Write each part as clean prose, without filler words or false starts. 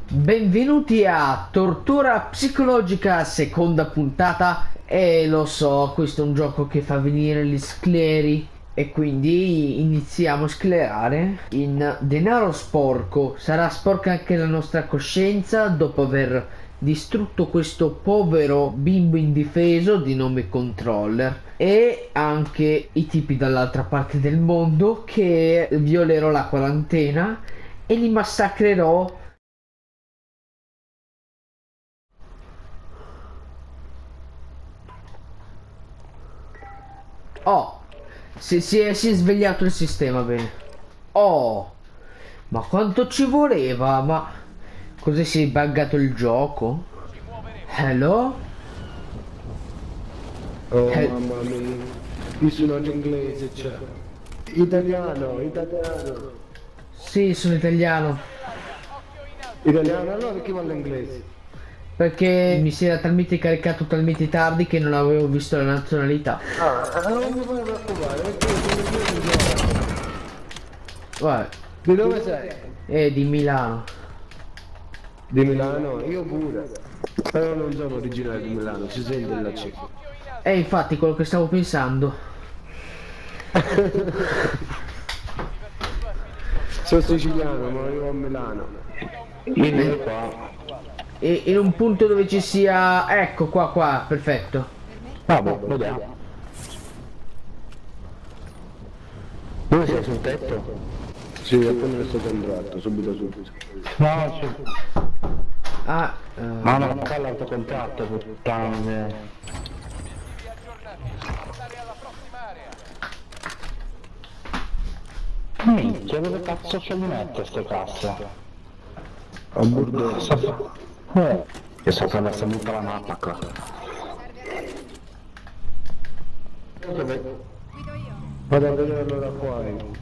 Benvenuti a Tortura Psicologica, seconda puntata. E lo so, questo è un gioco che fa venire gli scleri e quindi iniziamo a sclerare in denaro sporco. Sarà sporca anche la nostra coscienza dopo aver distrutto questo povero bimbo indifeso di nome Controller e anche i tipi dall'altra parte del mondo, che violerò la quarantena e li massacrerò. Oh, si è svegliato il sistema, bene. Oh, ma quanto ci voleva? Ma cos'è, si è buggato il gioco? Hello? Oh Hel- mamma mia, qui sono inglese, cioè. Italiano, italiano. sì, sono italiano. Italiano, allora perché parla inglese? Perché mi si era talmente caricato talmente tardi che non avevo visto la nazionalità. Non mi puoi preoccupare, perché io sono inglese. Guarda, Di dove sei? è di Milano. Di Milano, io pure. Però non sono originario di Milano, si sente l'accento. È infatti quello che stavo pensando. Sono siciliano, ma vivo a Milano. Vieni qua. E in un punto dove ci sia... Ecco, qua, perfetto. Vabbè, vediamo. Dove sei sul tetto? Sì, appena questo contratto, subito subito. No, Ah, ma non fa l'autocontratto, puttana. Minchia, dove cazzo ce li mette ste casse? A bordello. Che so che messa tutta la mappa qua. Vado a vederlo da qua.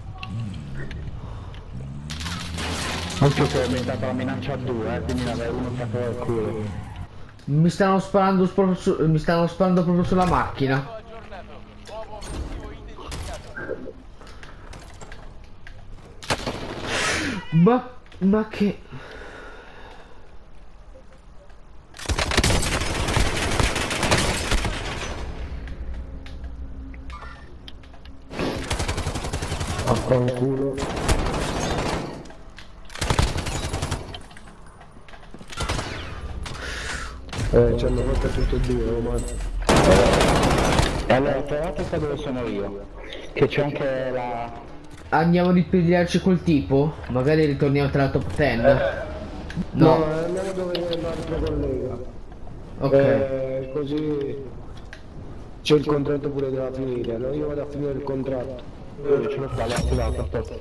Anche se ho aumentato la minaccia a 2, quindi ne avevo uno attaccato al culo. mi stanno sparando mi stanno sparando proprio sulla macchina. Ma che... Affanculo. Ci hanno fatto tutti e due, oh man. E allora trovate qua dove sono io, che c'è anche la... Andiamo a ripigliarci col tipo? Magari ritorniamo tra la top 10. No, No, andiamo dove l'altro collega. ok. Così c'è il contratto pure da finire, no? Io vado a finire il contratto. Io ce l'ho qua, l'ho attivato, aspetta.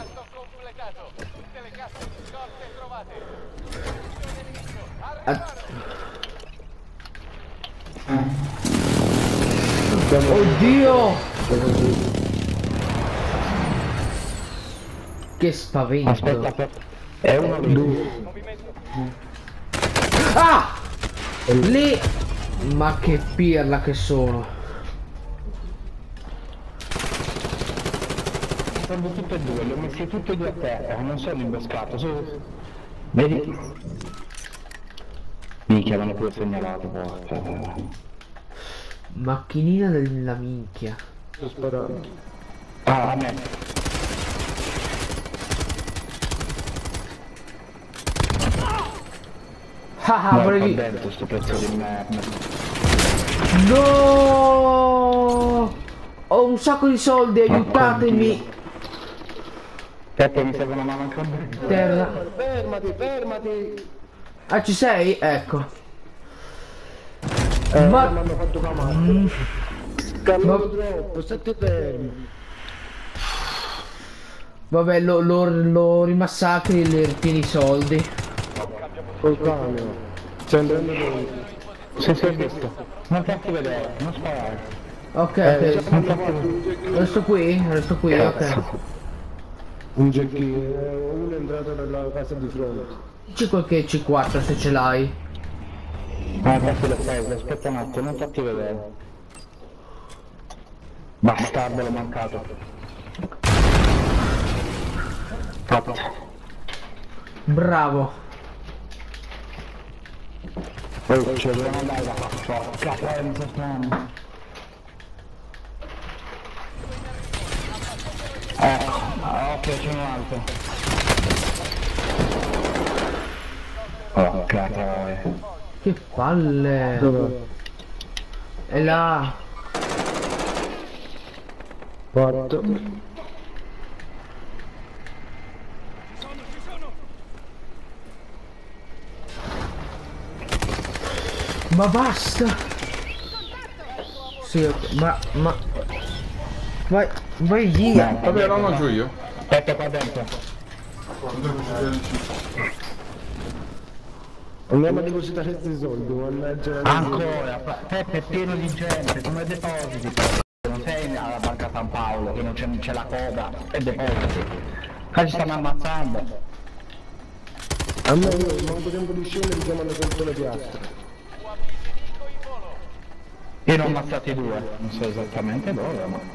Ah, oddio! Che spavento. Aspetta, aspetta. È uno lì. Ah! Lì! Ma che pirla che sono. Sono tutti e due, li ho messi tutti e due a terra, non sono imboscato, vedi? Minchia, l'hanno pure segnalato, porca. Macchinina della minchia. Sto sparando. Ah, a me. Ah, No, volevi... fa dentro sto pezzo di merda. No! Ho un sacco di soldi, aiutatemi! Aspetta, mi serve una mano anche a me. Terra. Fermati, fermati! Ah, ci sei? Ecco. Mi Ma... hanno fatto camminare. Cammino troppo, state fermi. Vabbè, lo rimassacri e le ritieni i soldi. Col camion. Stai andando dentro. Se sei visto, non farti vedere, non sparare. Ok, Siamo ok. arrivati un gecchino. Resto qui, ok. Un gecchino, uno è entrato nella casa di fronte. C'è qualche C4 se ce l'hai. Ma infatti l'ho preso, aspetta un attimo, non farti vedere. Bastardo, l'ho mancato. Fatto. Bravo. Oh, ce lo devo andare da qua. Porca pensa, occhio, c'è un altro. Porca troia. Che palle. Dove? È là. Porto. Ma basta. Sì, ok, ma... Vai via. Vabbè, lo mangio io. Aspetta qua dentro. Andiamo a depositare questi soldi, mannaggia. Ancora, Peppe è pieno di gente, come depositi. Non sei alla Banca San Paolo che non c'è la coda e depositi. Qua ci stanno ammazzando. A me io manco tempo di scendere mi chiamano sempre le piastre. Io ne ho ammazzati due, non so esattamente dove, ma...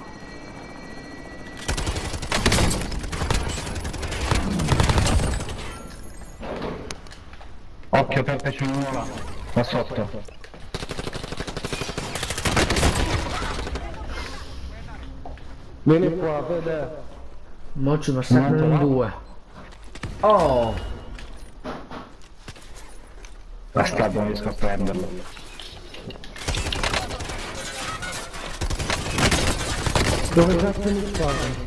Occhio Peppe, c'è uno là, qua sotto. Vieni qua, Fede. Mo ci massacrano in due. Oh. Bastardo, non riesco a prenderlo. Dove cazzo mi spara?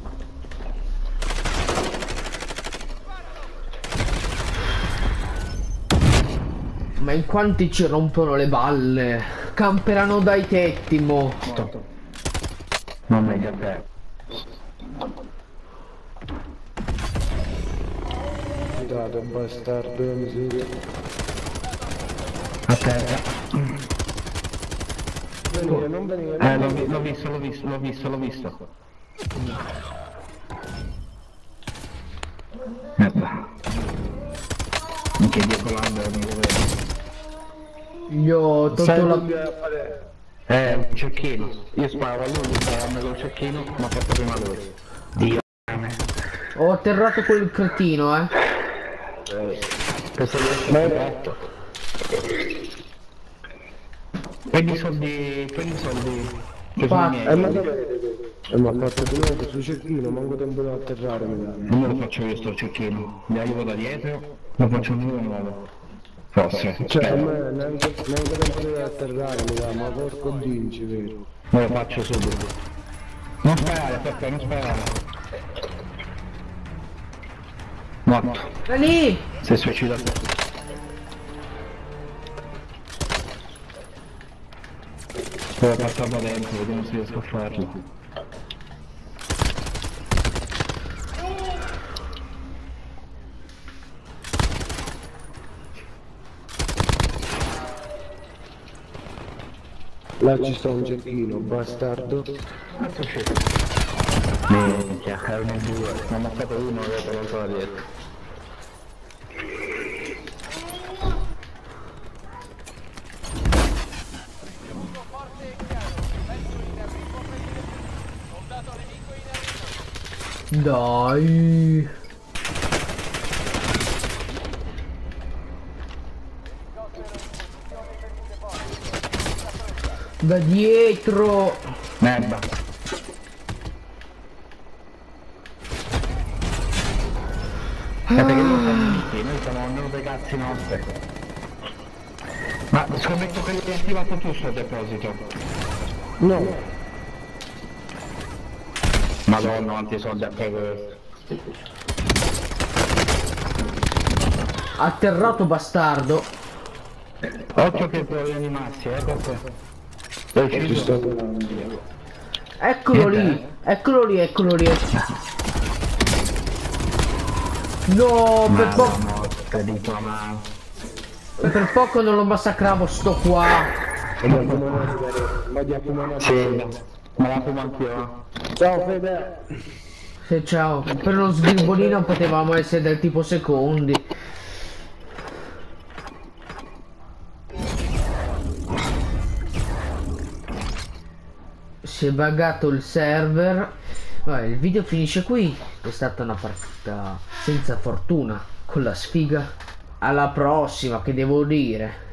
Ma in quanti ci rompono le balle? Camperanno dai tetti, mo. Non meglio a te. Dato bastardo, miseria. A terra. Venire, non venire. L'ho visto. Merda. Anche dietro l'angolo non lo vedo. Gli ho tolto la... Un cecchino. Io sparavo a lui, lui sparava col cecchino, ma ha fatto prima lui. Dio. Ho atterrato quel cretino, Penso di essere corretto. Prendi i soldi. Che sono Fa- miei. Ma dove? Ma ha fatto di nuovo sul cecchino, manco tempo da atterrare, mi dà. Non me lo faccio io sto cecchino. Mi arrivo da dietro, lo faccio uno nuovo. Forse. Cioè, a spero. me neanche tempo da atterrare, mi dà, ma porco dinci, vero? Me lo faccio subito. Non sparare, Peppe, non sparare. Morto. Da lì! Si è suicidato. Devo passarlo dentro, vediamo se riesco a farlo. Là ci sta un cecchino, bastardo. Minchia, erano due. Ne ho ammazzato uno e l'ho tolto da dietro. Dai! Da dietro! Merda. Aspetta che loro stanno lì, noi stiamo andando dei cazzi nostri. Ma scommetto che l'hai attivato tu sto deposito. No, Madonna, quanti soldi a questo. Atterrato bastardo! Occhio che puoi animarsi, Peppe. L'hai ci ucciso? sto andando. Eccolo lì! Eccolo lì, eccolo lì! No, per poco non lo massacravo sto qua! Ma di accumulare. Sì, me la fumo anch'io. Ciao Fede. Sì, ciao, per uno sgribolino potevamo essere del tipo secondi. Si è buggato il server. Vabbè, il video finisce qui. È stata una partita senza fortuna con la sfiga. Alla prossima, che devo dire.